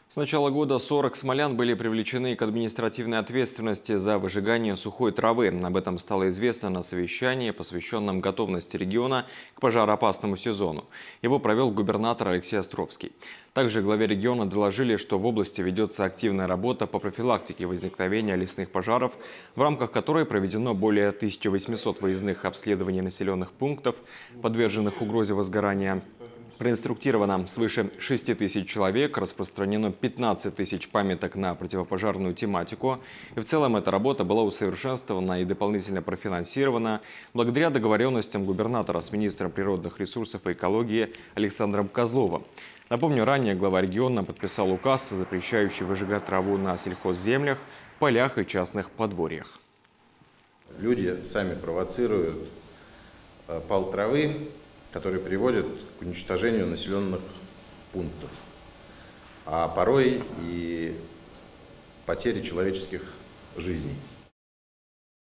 С начала года 40 смолян были привлечены к административной ответственности за выжигание сухой травы. Об этом стало известно на совещании, посвященном готовности региона к пожароопасному сезону. Его провел губернатор Алексей Островский. Также главе региона доложили, что в области ведется активная работа по профилактике возникновения лесных пожаров, в рамках которой проведено более 1800 выездных обследований населенных пунктов, подверженных угрозе возгорания. Проинструктировано свыше 6 тысяч человек, распространено 15 тысяч памяток на противопожарную тематику. И в целом эта работа была усовершенствована и дополнительно профинансирована благодаря договоренностям губернатора с министром природных ресурсов и экологии Александром Козловым. Напомню, ранее глава региона подписал указ, запрещающий выжигать траву на сельхозземлях, полях и частных подворьях. Люди сами провоцируют пал травы, который приводит к уничтожению населенных пунктов, а порой и потере человеческих жизней.